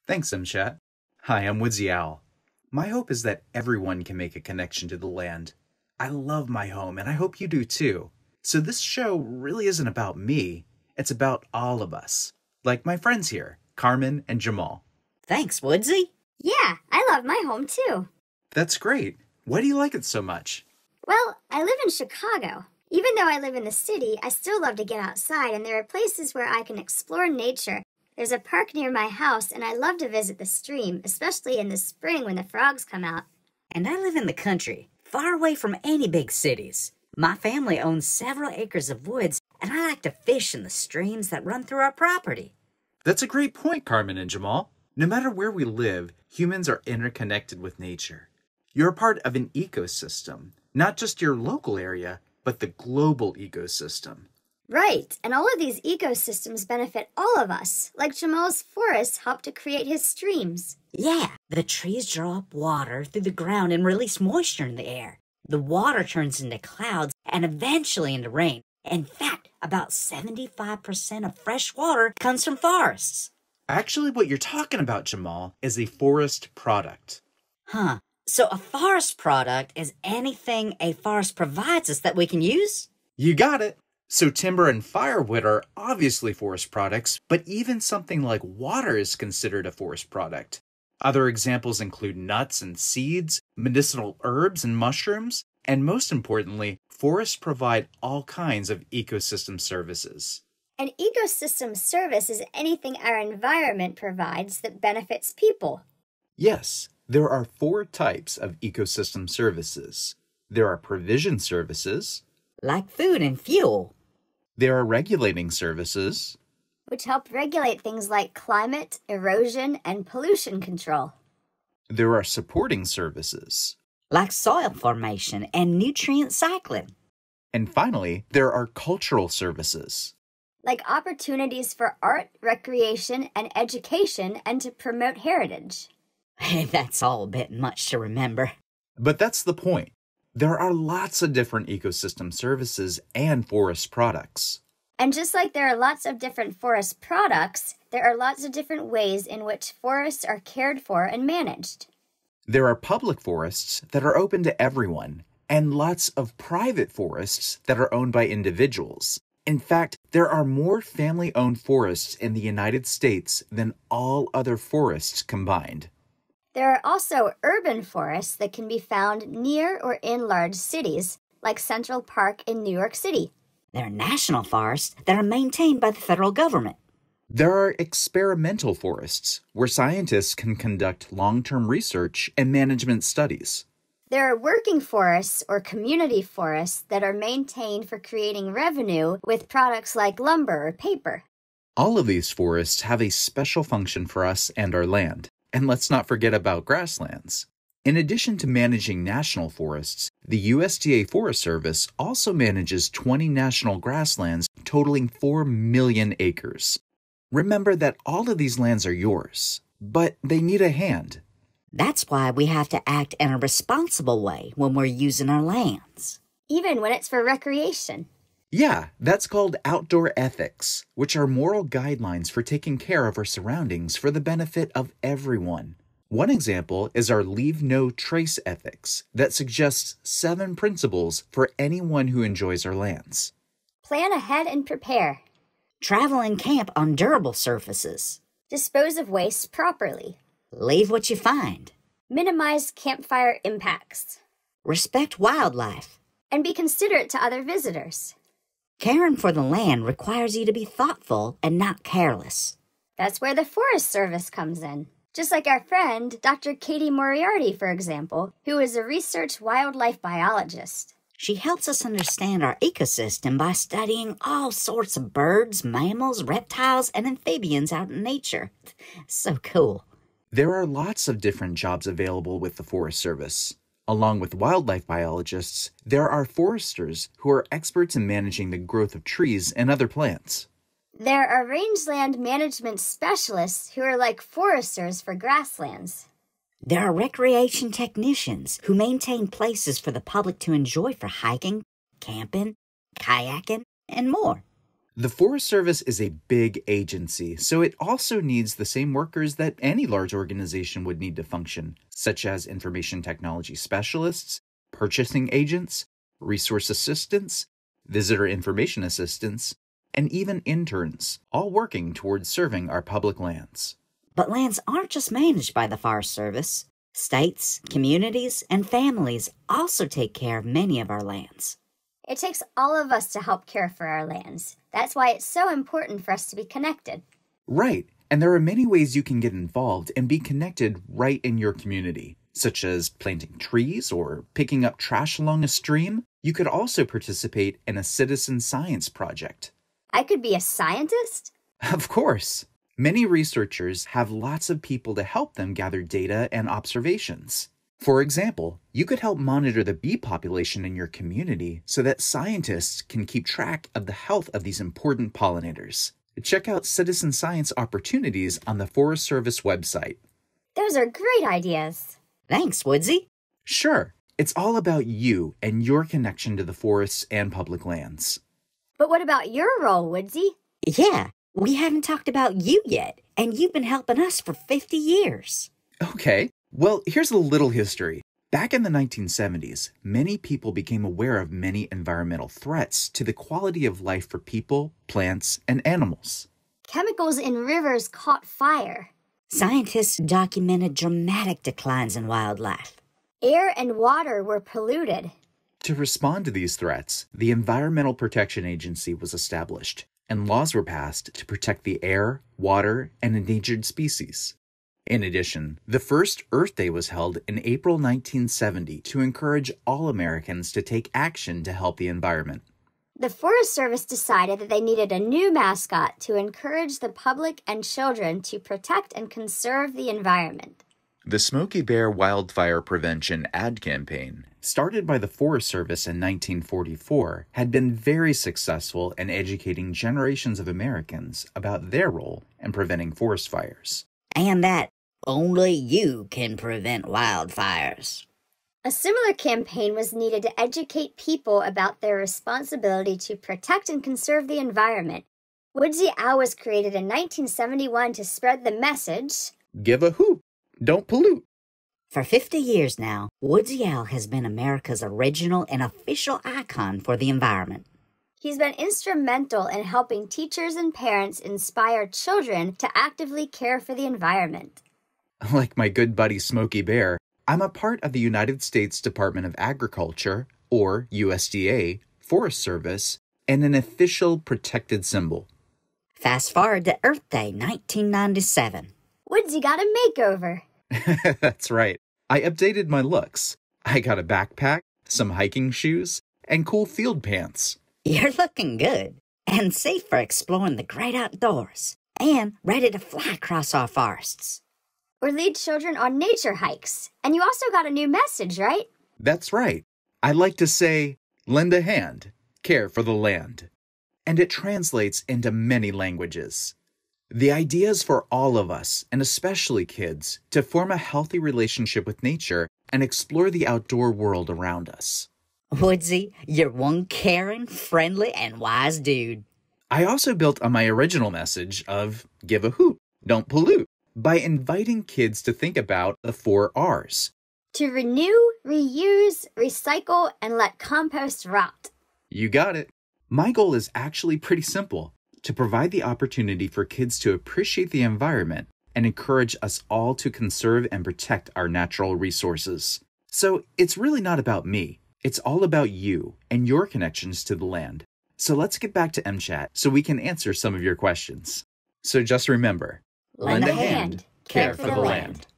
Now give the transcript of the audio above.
Thanks, MChat. Hi, I'm Woodsy Owl. My hope is that everyone can make a connection to the land. I love my home, and I hope you do too. So this show really isn't about me. It's about all of us. Like my friends here, Carmen and Jamal. Thanks, Woodsy. Yeah, I love my home too. That's great. Why do you like it so much? Well, I live in Chicago. Even though I live in the city, I still love to get outside, and there are places where I can explore nature. There's a park near my house, and I love to visit the stream, especially in the spring when the frogs come out. And I live in the country, far away from any big cities. My family owns several acres of woods, and I like to fish in the streams that run through our property. That's a great point, Carmen and Jamal. No matter where we live, humans are interconnected with nature. You're a part of an ecosystem, not just your local area, but the global ecosystem. Right, and all of these ecosystems benefit all of us, like Jamal's forests help to create his streams. Yeah, the trees draw up water through the ground and release moisture in the air. The water turns into clouds and eventually into rain. In fact, about 75% of fresh water comes from forests. Actually, what you're talking about, Jamal, is a forest product. Huh. So a forest product is anything a forest provides us that we can use? You got it. So timber and firewood are obviously forest products, but even something like water is considered a forest product. Other examples include nuts and seeds, medicinal herbs and mushrooms, and most importantly, forests provide all kinds of ecosystem services. An ecosystem service is anything our environment provides that benefits people. Yes, there are 4 types of ecosystem services. There are provision services. Like food and fuel. There are regulating services. Which help regulate things like climate, erosion, and pollution control. There are supporting services. Like soil formation and nutrient cycling. And finally, there are cultural services. Like opportunities for art, recreation, and education, and to promote heritage. Hey, that's all a bit much to remember. But that's the point. There are lots of different ecosystem services and forest products. And just like there are lots of different forest products, there are lots of different ways in which forests are cared for and managed. There are public forests that are open to everyone, and lots of private forests that are owned by individuals. In fact, there are more family-owned forests in the United States than all other forests combined. There are also urban forests that can be found near or in large cities, like Central Park in New York City. There are national forests that are maintained by the federal government. There are experimental forests, where scientists can conduct long-term research and management studies. There are working forests or community forests that are maintained for creating revenue with products like lumber or paper. All of these forests have a special function for us and our land. And let's not forget about grasslands. In addition to managing national forests, the USDA Forest Service also manages 20 national grasslands totaling 4 million acres. Remember that all of these lands are yours, but they need a hand. That's why we have to act in a responsible way when we're using our lands. Even when it's for recreation. Yeah, that's called outdoor ethics, which are moral guidelines for taking care of our surroundings for the benefit of everyone. One example is our Leave No Trace ethics that suggests 7 principles for anyone who enjoys our lands. Plan ahead and prepare. Travel and camp on durable surfaces. Dispose of waste properly. Leave what you find. Minimize campfire impacts. Respect wildlife. And be considerate to other visitors. Caring for the land requires you to be thoughtful and not careless. That's where the Forest Service comes in. Just like our friend, Dr. Katie Moriarty, for example, who is a research wildlife biologist. She helps us understand our ecosystem by studying all sorts of birds, mammals, reptiles, and amphibians out in nature. So cool. There are lots of different jobs available with the Forest Service. Along with wildlife biologists, there are foresters who are experts in managing the growth of trees and other plants. There are rangeland management specialists who are like foresters for grasslands. There are recreation technicians who maintain places for the public to enjoy for hiking, camping, kayaking, and more. The Forest Service is a big agency, so it also needs the same workers that any large organization would need to function, such as information technology specialists, purchasing agents, resource assistants, visitor information assistants, and even interns, all working towards serving our public lands. But lands aren't just managed by the Forest Service. States, communities, and families also take care of many of our lands. It takes all of us to help care for our lands. That's why it's so important for us to be connected. Right, and there are many ways you can get involved and be connected right in your community, such as planting trees or picking up trash along a stream. You could also participate in a citizen science project. I could be a scientist? Of course. Many researchers have lots of people to help them gather data and observations. For example, you could help monitor the bee population in your community so that scientists can keep track of the health of these important pollinators. Check out citizen science opportunities on the Forest Service website. Those are great ideas. Thanks, Woodsy. Sure, it's all about you and your connection to the forests and public lands. But what about your role, Woodsy? Yeah, we haven't talked about you yet, and you've been helping us for 50 years. Okay. Well, here's a little history. Back in the 1970s, many people became aware of many environmental threats to the quality of life for people, plants, and animals. Chemicals in rivers caught fire. Scientists documented dramatic declines in wildlife. Air and water were polluted. To respond to these threats, the Environmental Protection Agency was established, and laws were passed to protect the air, water, and endangered species. In addition, the first Earth Day was held in April 1970 to encourage all Americans to take action to help the environment. The Forest Service decided that they needed a new mascot to encourage the public and children to protect and conserve the environment. The Smokey Bear Wildfire Prevention ad campaign, started by the Forest Service in 1944, had been very successful in educating generations of Americans about their role in preventing forest fires. And that only you can prevent wildfires. A similar campaign was needed to educate people about their responsibility to protect and conserve the environment. Woodsy Owl was created in 1971 to spread the message, Give a hoot, don't pollute. For 50 years now, Woodsy Owl has been America's original and official icon for the environment. He's been instrumental in helping teachers and parents inspire children to actively care for the environment. Like my good buddy Smokey Bear, I'm a part of the United States Department of Agriculture, or USDA, Forest Service, and an official protected symbol. Fast forward to Earth Day 1997. Woodsy got a makeover. That's right. I updated my looks. I got a backpack, some hiking shoes, and cool field pants. You're looking good and safe for exploring the great outdoors and ready to fly across our forests. Or lead children on nature hikes. And you also got a new message, right? That's right. I like to say, lend a hand, care for the land. And it translates into many languages. The idea is for all of us, and especially kids, to form a healthy relationship with nature and explore the outdoor world around us. Woodsy, you're one caring, friendly, and wise dude. I also built on my original message of give a hoot, don't pollute, by inviting kids to think about the 4 R's. To renew, reuse, recycle, and let compost rot. You got it. My goal is actually pretty simple, to provide the opportunity for kids to appreciate the environment and encourage us all to conserve and protect our natural resources. So it's really not about me. It's all about you and your connections to the land. So let's get back to MChat so we can answer some of your questions. So just remember, Lend a hand, care for the land.